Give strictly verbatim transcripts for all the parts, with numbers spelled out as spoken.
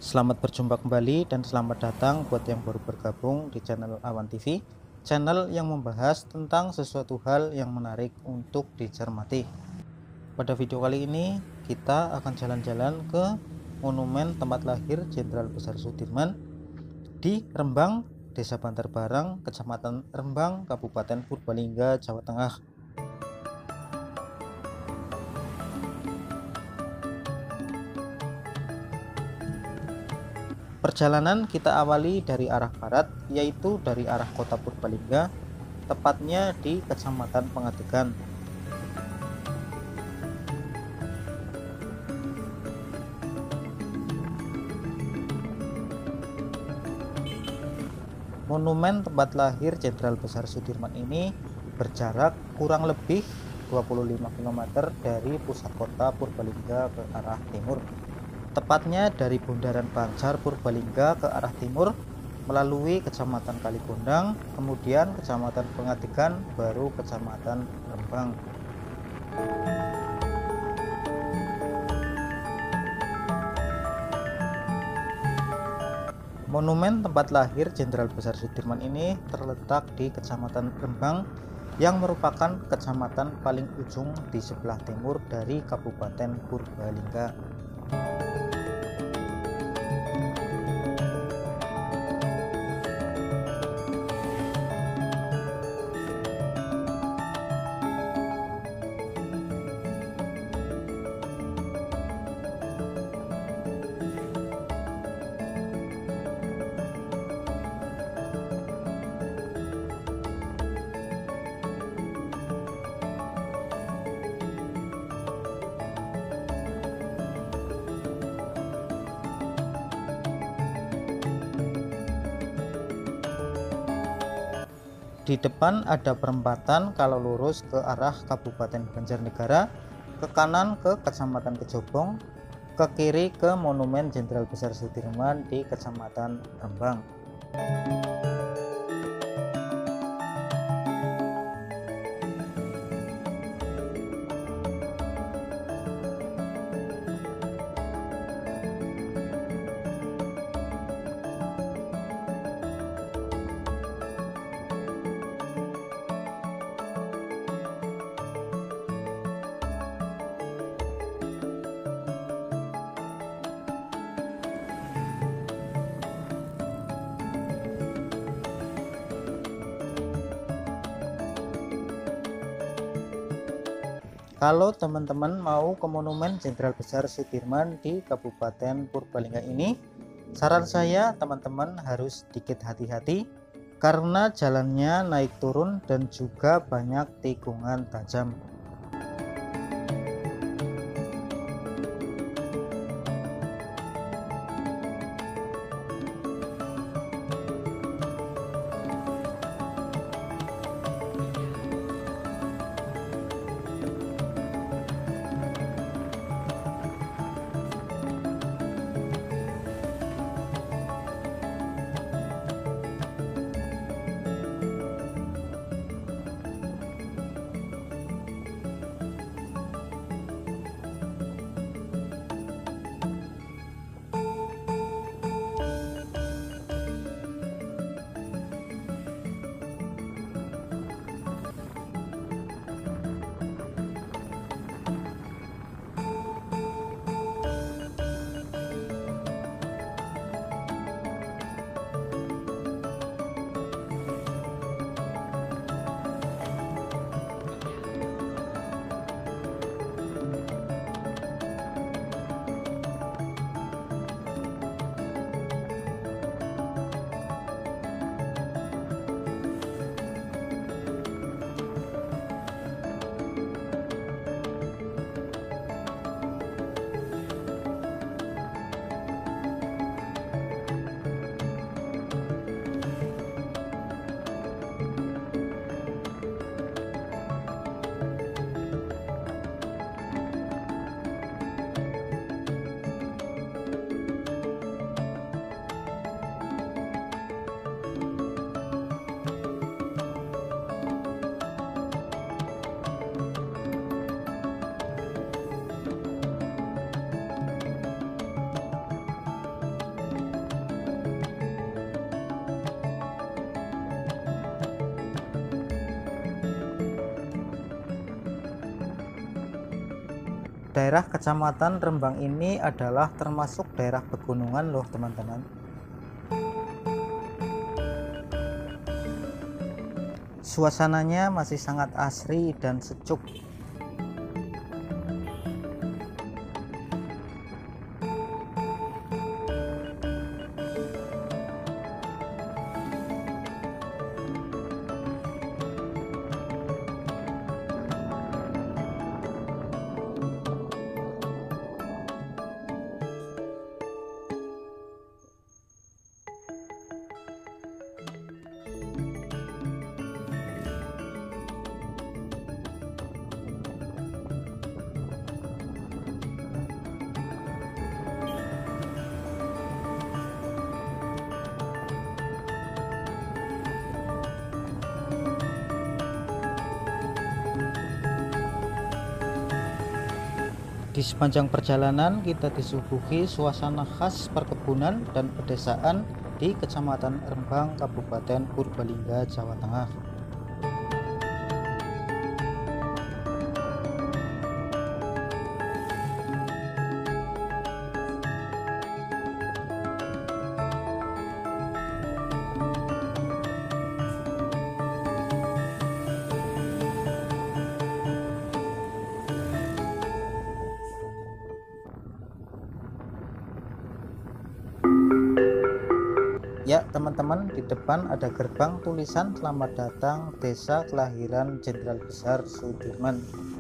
Selamat berjumpa kembali dan selamat datang buat yang baru bergabung di channel Awan T V, channel yang membahas tentang sesuatu hal yang menarik untuk dicermati. Pada video kali ini kita akan jalan-jalan ke monumen tempat lahir Jenderal Besar Sudirman di Rembang, Desa Bantar Barang, Kecamatan Rembang, Kabupaten Purbalingga, Jawa Tengah. Perjalanan kita awali dari arah barat, yaitu dari arah kota Purbalingga, tepatnya di Kecamatan Pengadegan. Monumen tempat lahir Jenderal Besar Sudirman ini berjarak kurang lebih dua puluh lima kilometer dari pusat kota Purbalingga ke arah timur. Tepatnya dari Bundaran Banjar Purbalingga ke arah timur melalui Kecamatan Kaligondang, kemudian Kecamatan Pengadegan, baru Kecamatan Rembang. Monumen tempat lahir Jenderal Besar Sudirman ini terletak di Kecamatan Rembang yang merupakan kecamatan paling ujung di sebelah timur dari Kabupaten Purbalingga. Di depan ada perempatan kalau lurus ke arah Kabupaten Banjarnegara, ke kanan ke Kecamatan Kejobong, ke kiri ke Monumen Jenderal Besar Sudirman di Kecamatan Rembang. Kalau teman-teman mau ke Monumen Jenderal Besar Sudirman di Kabupaten Purbalingga ini, saran saya teman-teman harus sedikit hati-hati karena jalannya naik turun dan juga banyak tikungan tajam. Daerah Kecamatan Rembang ini adalah termasuk daerah pegunungan loh teman-teman. Suasananya masih sangat asri dan sejuk. Di sepanjang perjalanan kita disuguhi suasana khas perkebunan dan pedesaan di Kecamatan Rembang, Kabupaten Purbalingga, Jawa Tengah. Ya teman-teman, di depan ada gerbang tulisan selamat datang Desa Kelahiran Jenderal Besar Sudirman.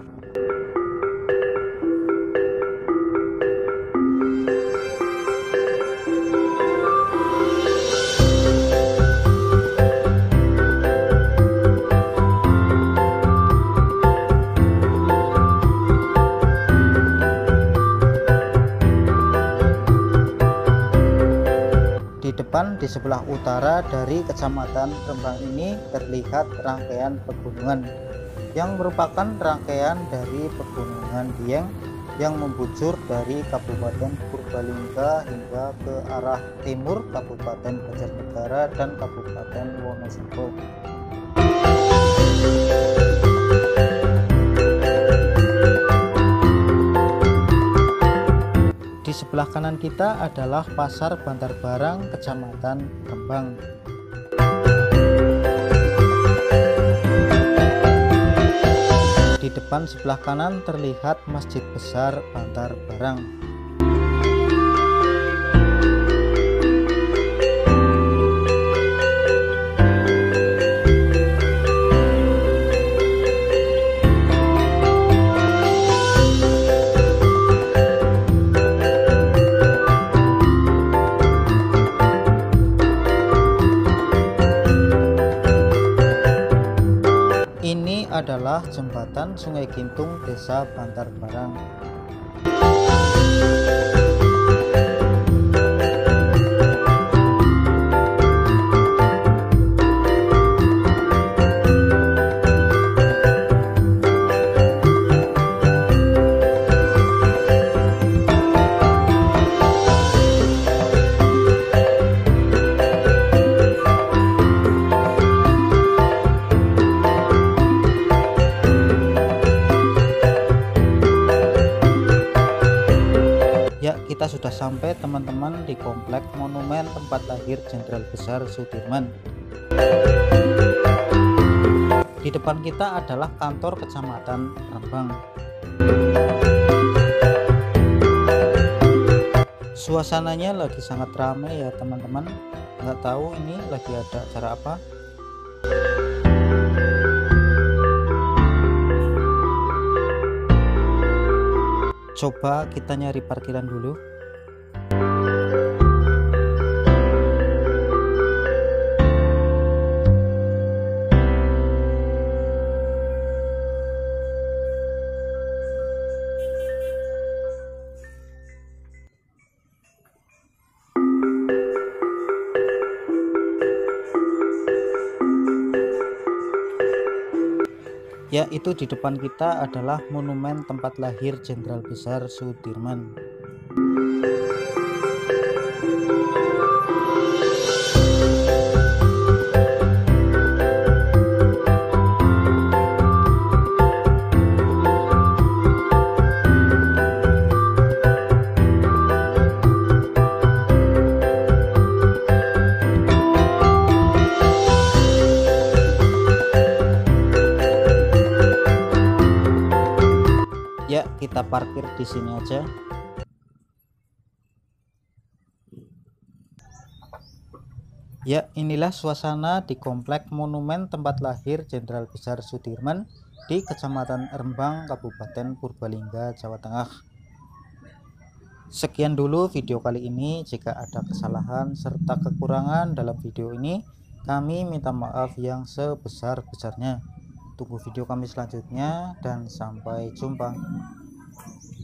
Di depan di sebelah utara dari Kecamatan Rembang ini terlihat rangkaian pegunungan yang merupakan rangkaian dari pegunungan Dieng yang membujur dari Kabupaten Purbalingga hingga ke arah timur Kabupaten Banjarnegara dan Kabupaten Wonosobo. Di sebelah kanan kita adalah Pasar Bantar Barang Kecamatan Rembang. Di depan sebelah kanan terlihat Masjid Besar Bantar Barang. Ini adalah jembatan Sungai Gintung Desa Bantar Barang. Ya, kita sudah sampai teman-teman di komplek monumen tempat lahir Jenderal Besar Sudirman. Di depan kita adalah kantor Kecamatan Rembang. Suasananya lagi sangat ramai ya teman-teman. Nggak tahu ini lagi ada acara apa. Coba kita nyari parkiran dulu. Ya, itu di depan kita adalah monumen tempat lahir Jenderal Besar Sudirman. parkir di sini aja. Ya, inilah suasana di komplek monumen tempat lahir Jenderal Besar Sudirman di Kecamatan Rembang, Kabupaten Purbalingga, Jawa Tengah. Sekian dulu video kali ini. Jika ada kesalahan serta kekurangan dalam video ini, kami minta maaf yang sebesar-besarnya. Tunggu video kami selanjutnya dan sampai jumpa.